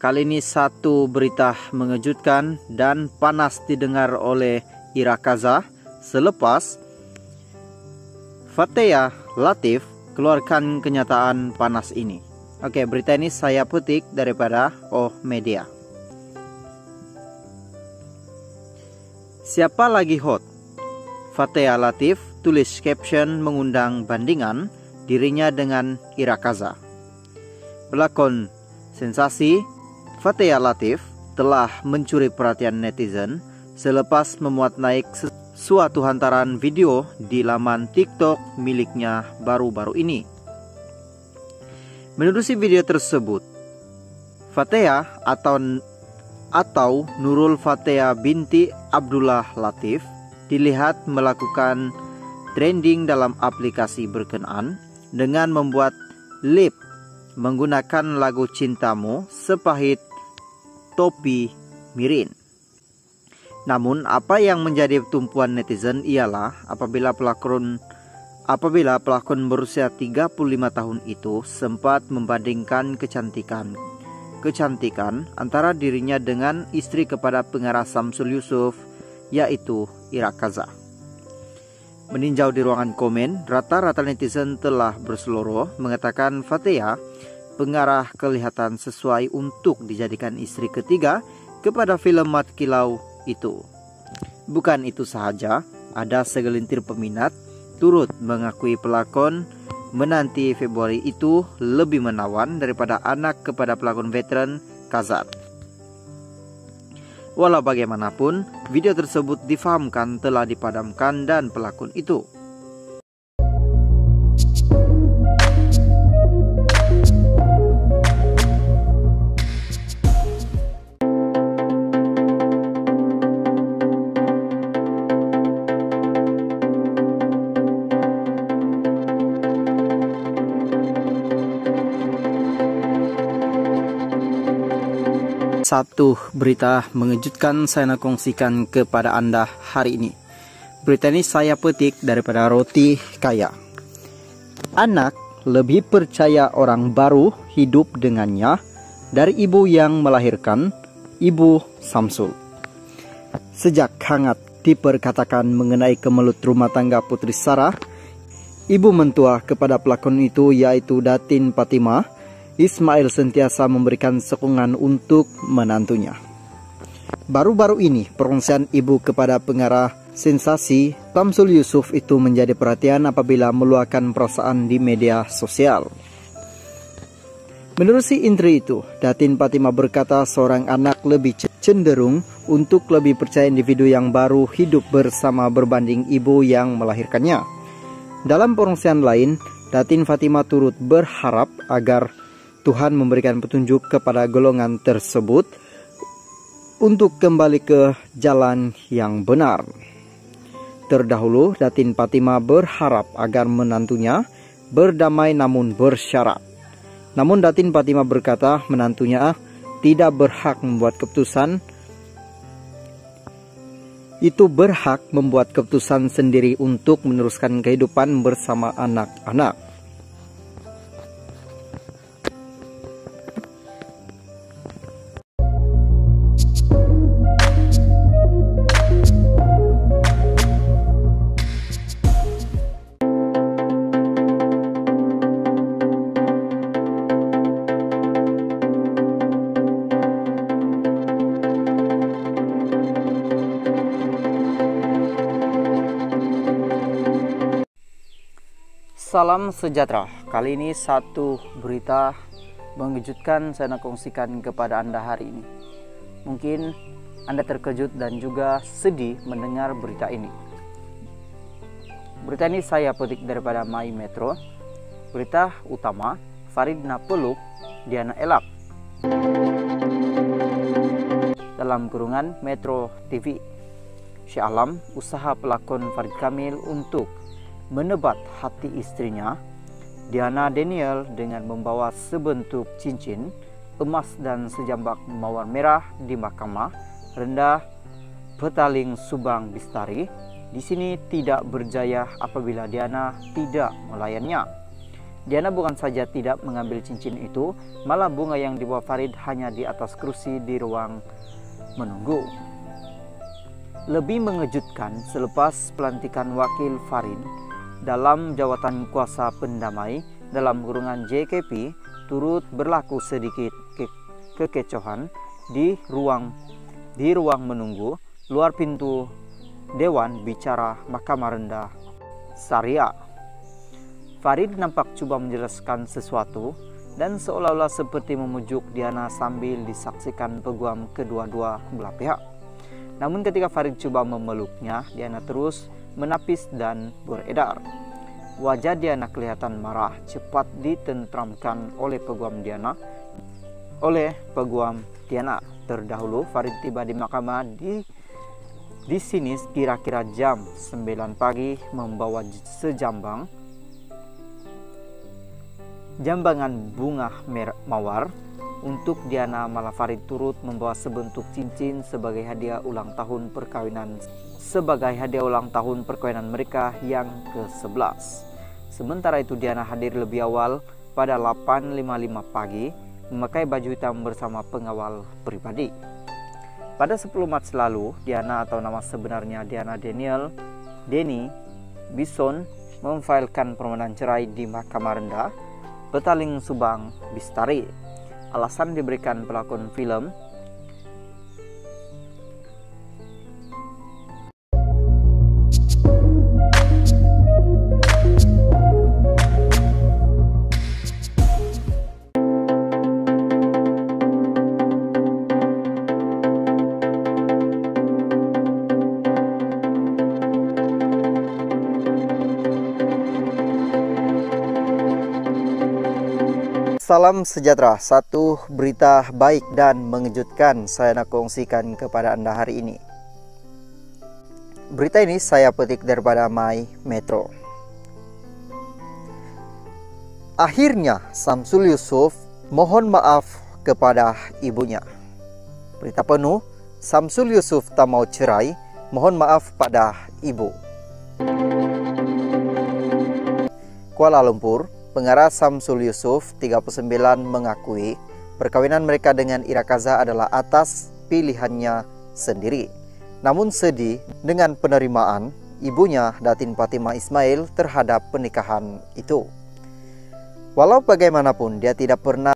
Kali ini satu berita mengejutkan dan panas didengar oleh Ira Kaza selepas Fathia Latif keluarkan kenyataan panas ini. Oke, berita ini saya petik daripada Oh Media. Siapa lagi hot? Fathia Latif tulis caption mengundang bandingan dirinya dengan Ira Kaza. Pelakon sensasi Fathia Latif telah mencuri perhatian netizen selepas memuat naik suatu hantaran video di laman TikTok miliknya baru-baru ini. Menerusi video tersebut, Fathia atau Nurul Fathia binti Abdullah Latif dilihat melakukan trending dalam aplikasi berkenaan dengan membuat lip menggunakan lagu Cintamu Sepahit Topi Mirin. Namun apa yang menjadi tumpuan netizen ialah apabila pelakon berusia 35 tahun itu sempat membandingkan kecantikan antara dirinya dengan istri kepada pengarah Samsul Yusuf, yaitu Ira Kaza. Meninjau di ruangan komen, rata-rata netizen telah berseloroh mengatakan Fathia pengarah kelihatan sesuai untuk dijadikan istri ketiga kepada film Mat Kilau itu. Bukan itu sahaja, ada segelintir peminat turut mengakui pelakon menanti Februari itu lebih menawan daripada anak kepada pelakon veteran Kazat. Walau bagaimanapun, video tersebut difahamkan telah dipadamkan dan pelakon itu satu berita mengejutkan saya nak kongsikan kepada Anda hari ini. Berita ini saya petik daripada Roti Kaya. Anak lebih percaya orang baru hidup dengannya dari ibu yang melahirkan, Ibu Samsul. Sejak hangat diperkatakan mengenai kemelut rumah tangga Putri Sarah, ibu mentua kepada pelakon itu yaitu Datin Fatimah, Ismail sentiasa memberikan sokongan untuk menantunya. Baru-baru ini, perkongsian ibu kepada pengarah sensasi Samsul Yusuf itu menjadi perhatian apabila meluahkan perasaan di media sosial. Menurut si intri itu, Datin Fatimah berkata seorang anak lebih cenderung untuk lebih percaya individu yang baru hidup bersama berbanding ibu yang melahirkannya. Dalam perkongsian lain, Datin Fatimah turut berharap agar Tuhan memberikan petunjuk kepada golongan tersebut untuk kembali ke jalan yang benar. Terdahulu, Datin Fatimah berharap agar menantunya berdamai namun bersyarat. Namun Datin Fatimah berkata menantunya tidak berhak membuat keputusan. Itu berhak membuat keputusan sendiri untuk meneruskan kehidupan bersama anak-anak. Salam sejahtera. Kali ini satu berita mengejutkan saya nak kongsikan kepada Anda hari ini. Mungkin Anda terkejut dan juga sedih mendengar berita ini. Berita ini saya petik daripada My Metro. Berita utama, Faridna peluk Diana Elak. Dalam kurungan Metro TV, Syah Alam usaha pelakon Farid Kamil untuk menebat hati istrinya Diana Daniel dengan membawa sebentuk cincin emas dan sejambak mawar merah di mahkamah rendah Petaling Subang Bistari di sini tidak berjaya apabila Diana tidak melayannya. Diana bukan saja tidak mengambil cincin itu, malah bunga yang dibawa Farid hanya di atas kursi di ruang menunggu. Lebih mengejutkan, selepas pelantikan wakil Farid dalam jawatan kuasa pendamai dalam kurungan JKP, turut berlaku sedikit kekecohan di ruang menunggu luar pintu Dewan Bicara Mahkamah Rendah Syariah. Farid nampak coba menjelaskan sesuatu dan seolah-olah seperti memujuk Diana sambil disaksikan peguam kedua-dua belah pihak. Namun ketika Farid coba memeluknya, Diana terus menapis dan beredar. Wajah Diana kelihatan marah, cepat ditentramkan oleh peguam Diana. Terdahulu Farid tiba di mahkamah di sini kira-kira jam 9 pagi membawa jambangan bunga mawar. Untuk Diana, malah Farid turut membawa sebentuk cincin sebagai hadiah ulang tahun perkawinan mereka yang ke-11. Sementara itu Diana hadir lebih awal pada 8.55 pagi memakai baju hitam bersama pengawal pribadi. Pada 10 Maret lalu, Diana atau nama sebenarnya Diana Denny Bison memfailkan permohonan cerai di Mahkamah Rendah Petaling Subang Bistari. Alasan diberikan pelakon film Salam sejahtera, satu berita baik dan mengejutkan saya nak kongsikan kepada Anda hari ini. Berita ini saya petik daripada My Metro. Akhirnya Samsul Yusuf mohon maaf kepada ibunya. Berita penuh, Samsul Yusuf tak mau cerai, mohon maaf pada ibu. Kuala Lumpur, pengarah Samsul Yusuf, 39, mengakui perkawinan mereka dengan Ira Kaza adalah atas pilihannya sendiri. Namun sedih dengan penerimaan ibunya Datin Fatimah Ismail terhadap pernikahan itu. Walau bagaimanapun dia tidak pernah